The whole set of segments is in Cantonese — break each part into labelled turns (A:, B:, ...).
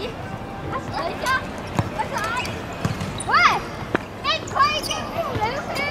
A: 等一下，快来！喂，哎，快点，刘星。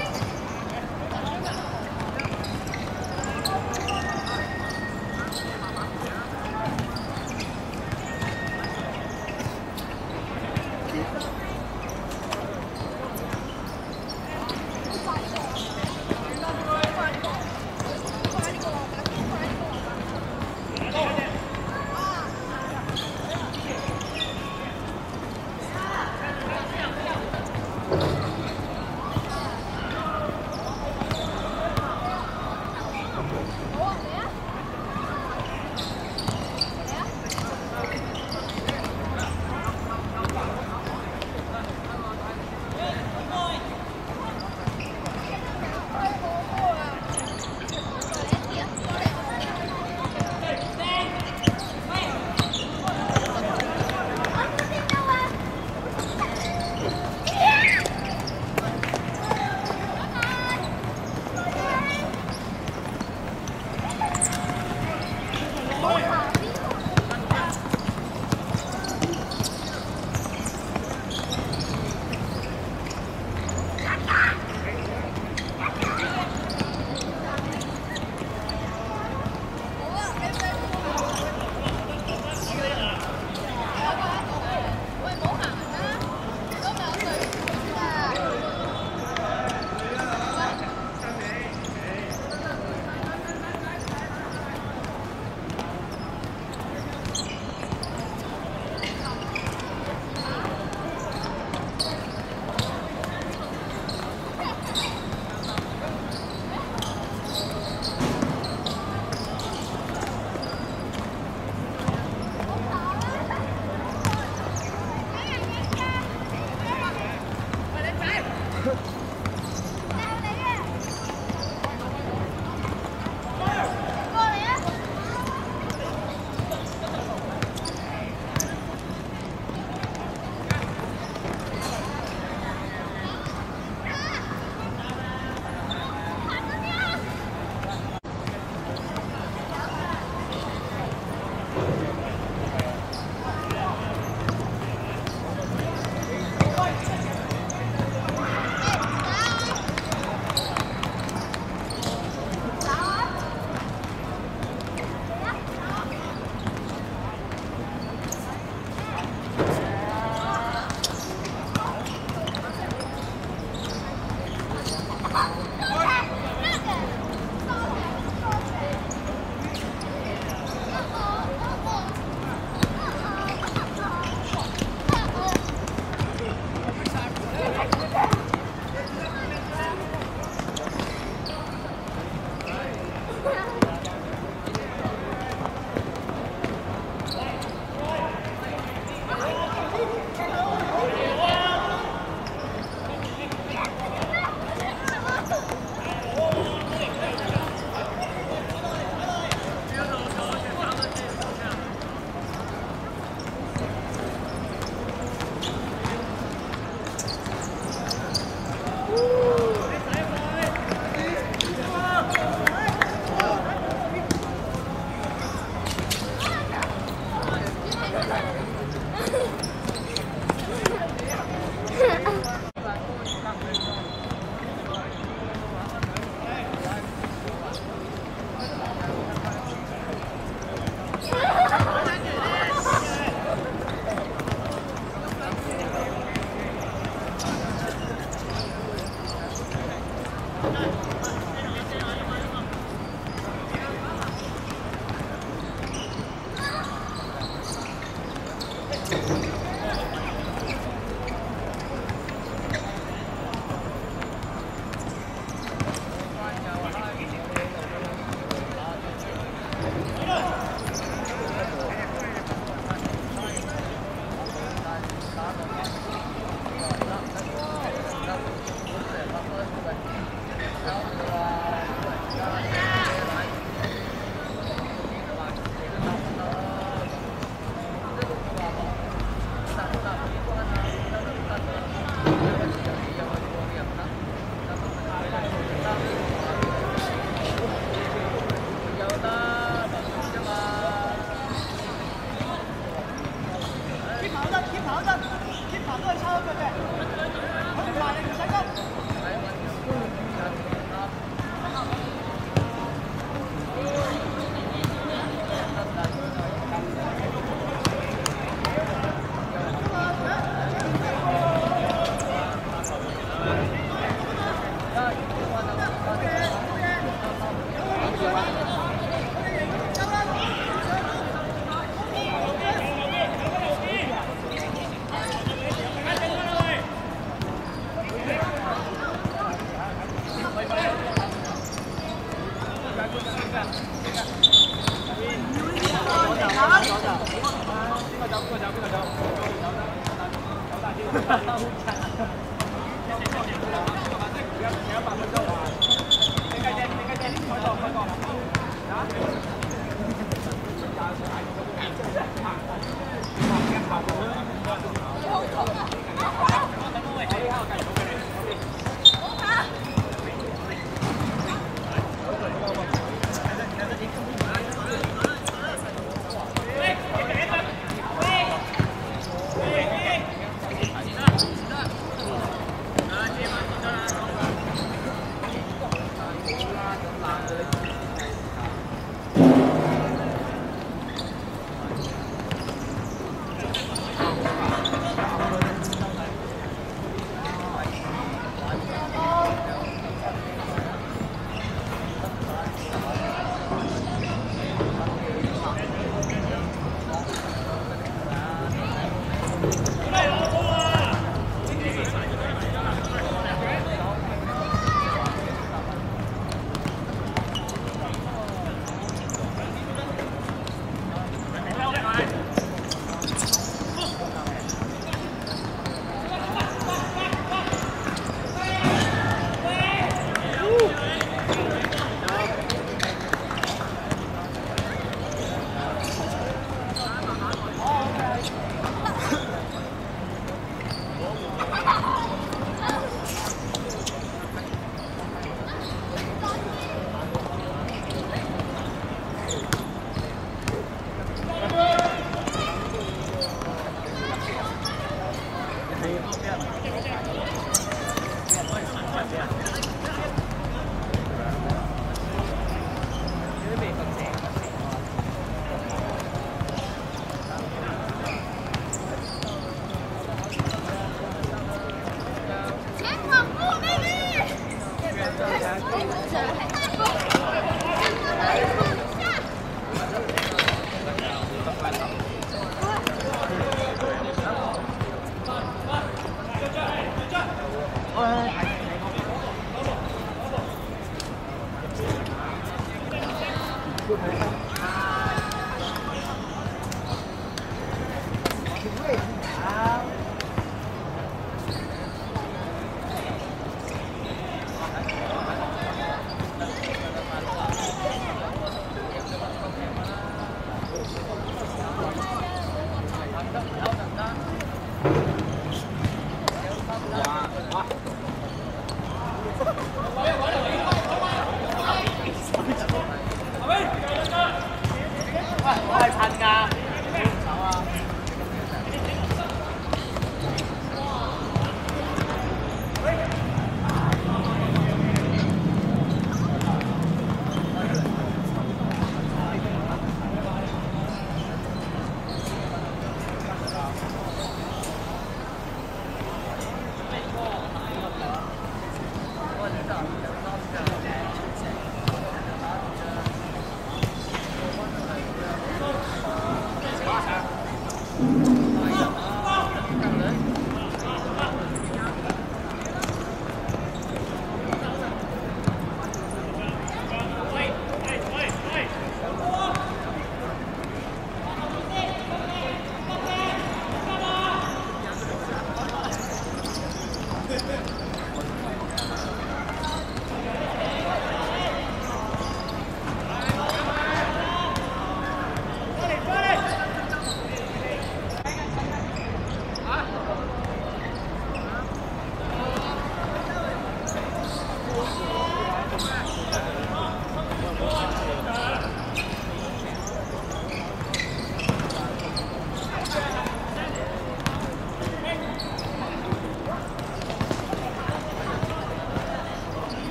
B: Hãy subscribe cho kênh Ghiền Mì Gõ để không bỏ lỡ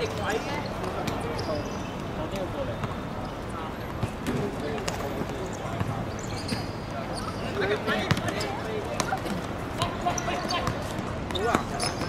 B: 定位嘅。我邊個過嚟？好啊！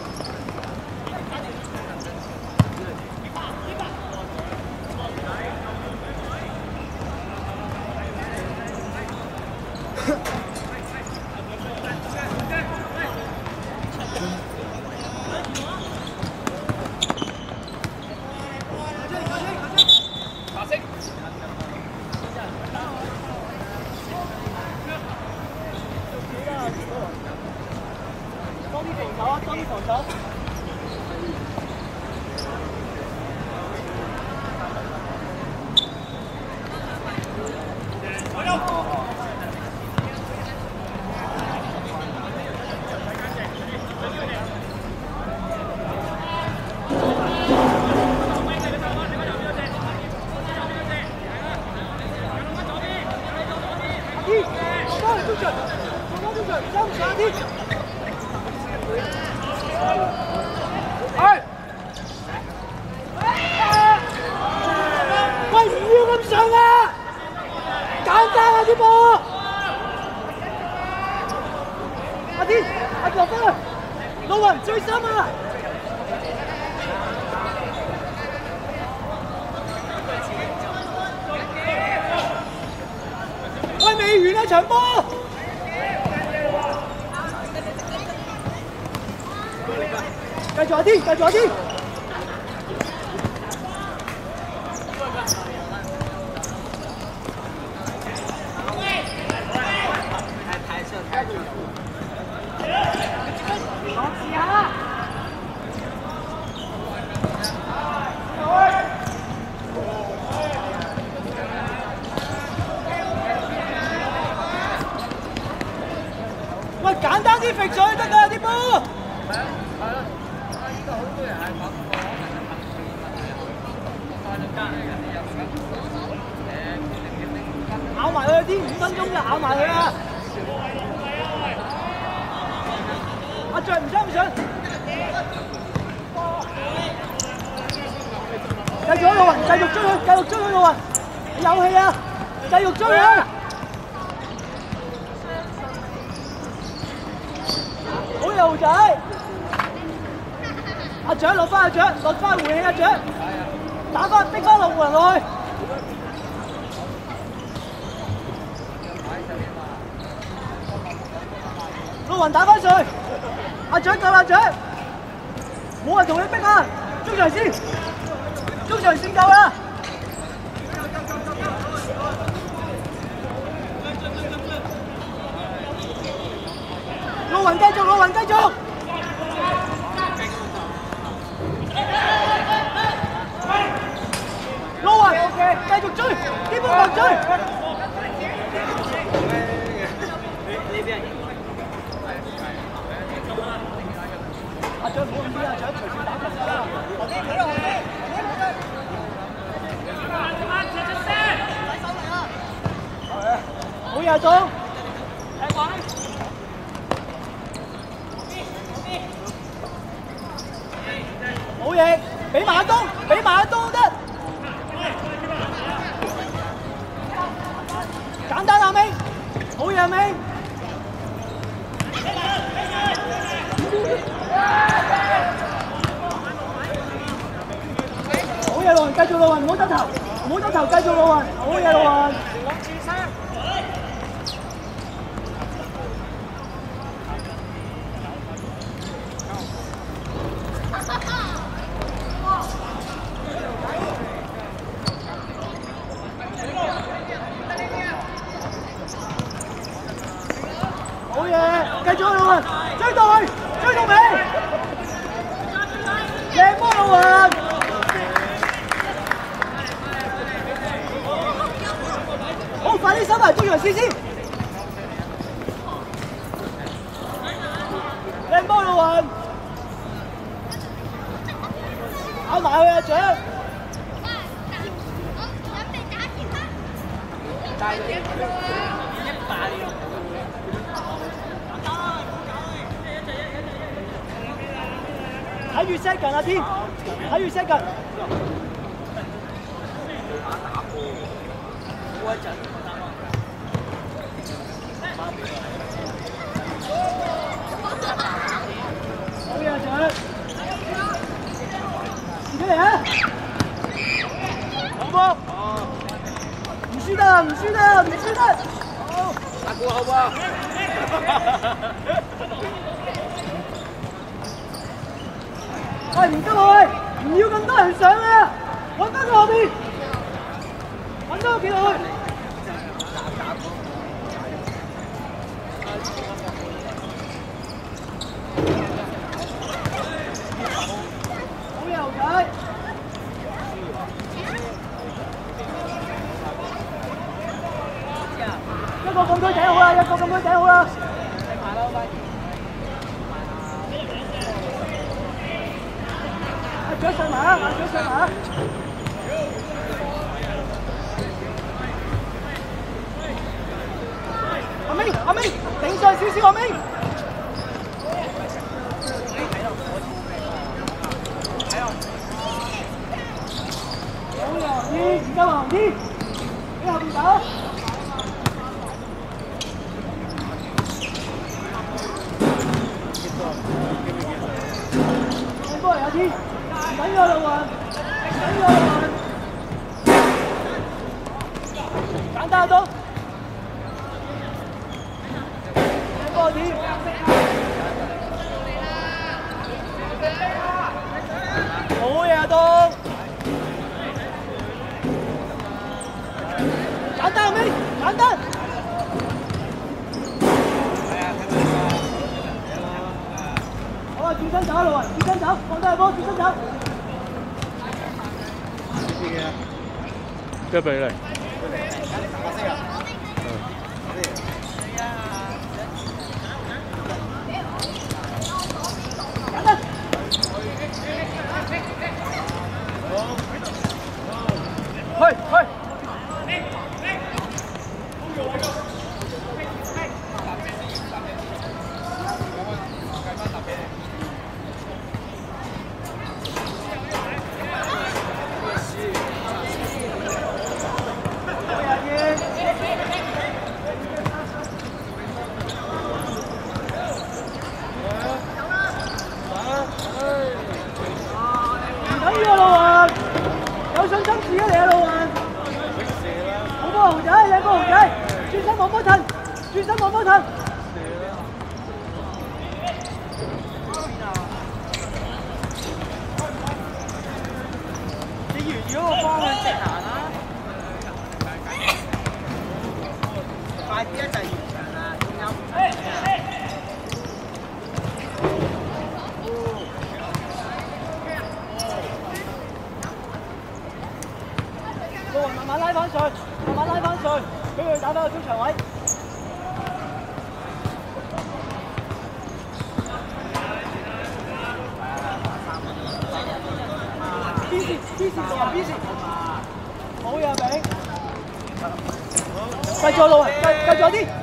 B: 喂，唔要咁上啊！簡單啊啲波！阿天，落翻去，老雲追心啊！喂，未完啊場波！繼續阿天，繼續阿天！喂，簡單啲揈上去得㗎啲波。咬埋佢啲5分鐘嘅，咬埋佢啊！阿雀唔想唔想？繼續老雲，繼續追佢，繼續追佢老雲，你有氣啊！繼續追佢！好嘢，豪仔！阿雀落翻阿雀，落翻回氣阿雀，打翻逼翻老雲落去。老雲打翻上去，阿雀救阿雀，冇人同你逼啊！中場線，中場線夠啦！老雲繼續，老雲繼續！老雲繼續追，啲波繼續追！阿雀唔好咁啲，阿雀隨時打緊啦！好嘢，總！好嘢，俾馬東，俾馬東得！簡單阿明，好嘢阿明！好嘢，老雲，繼續老雲，唔好得頭，唔好得頭，繼續老雲，好嘢，老雲。好嘢，繼續老雲，追到去，追到尾，靚波老雲。好，快啲收埋中場線先。靚波老雲，咬埋佢啊雀。大啲，100年。 睇住 set 緊啊天，睇住 set 緊。好嘢，仔！自己嚟啊！好波！唔輸得，唔輸得，唔輸得！好，打鼓好波！喂，唔得喎，唔要咁多人上啊！揾翻佢後邊，揾多幾落去。好嘢，牛仔！一個禁區頂好啦，一個禁區頂好啦。腳上埋啊！腳上埋啊！阿明，阿明，頂上少少，阿明。好嘅，黃天，而家黃天，喺後邊打。睇波嚟阿天。緊咗啦喎！緊咗啦喎！簡單到，睇波點？好嘢啊，東！簡單未？簡單！好啊，轉身走啦喎！轉身走，放低個波，轉身走。
C: 跟俾你。去。有信心試啊你啊老雲！好波豪仔，靚波豪仔，轉身望波騰，轉身望波騰。你沿住嗰個方向直行啦，快啲一齊完場啦，仲有5分鐘啊！路雲慢慢拉翻上，慢慢拉翻上，俾佢打翻個中場位。B 線路雲 B 線，好嘢餅，繼續路雲，繼續啲。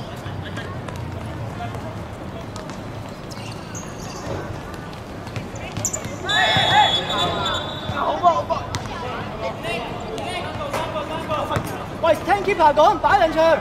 C: 好波好波。喂，聽 keeper 講，擺兩場。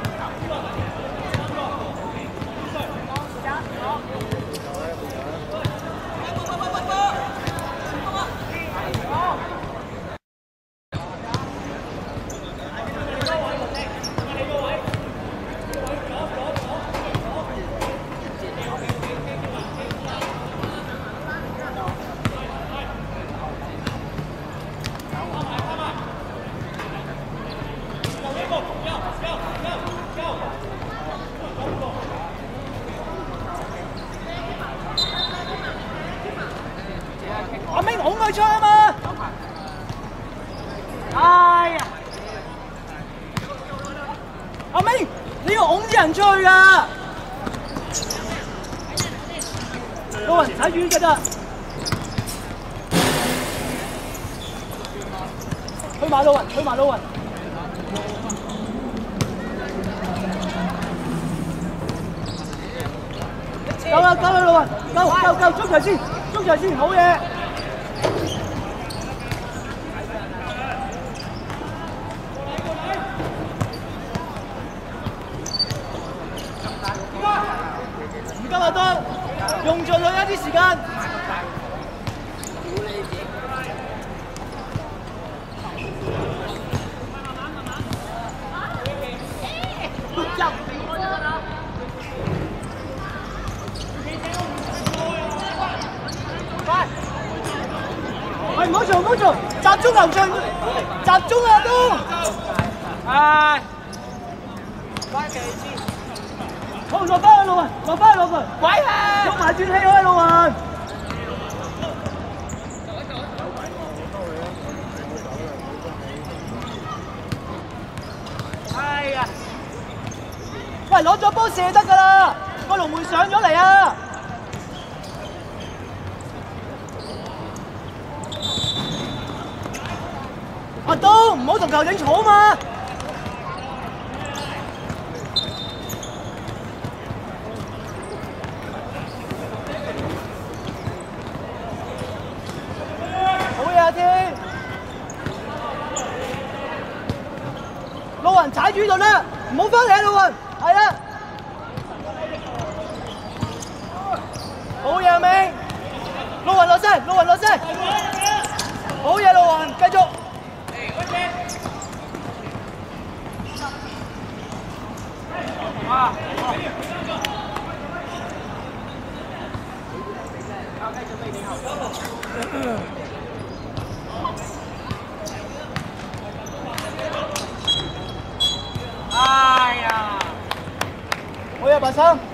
C: 阿明拱佢出去啊嘛！哎呀！阿明，你要拱啲人出去㗎！路人睇遠㗎咋？去馬路雲，去馬路雲。一車
B: 夠啦，老雲，夠，中場先，好嘢。唔夠就多，用盡佢一啲時間。喂，唔好做，集中球進，集中啊都。係。翻旗先。好，落翻去老雲，鬼啊！喐埋轉氣開老雲。哎呀！喂，攞咗波射得㗎啦，個龍門上咗嚟啊！阿東唔好同球證嘈嘛！好嘢啊天！老雲踩住度啦，唔好翻嚟啊老雲，係啊！好嘢啊明，老雲落聲，好嘢老雲，繼續。啊！哎呀！好嘢，白生。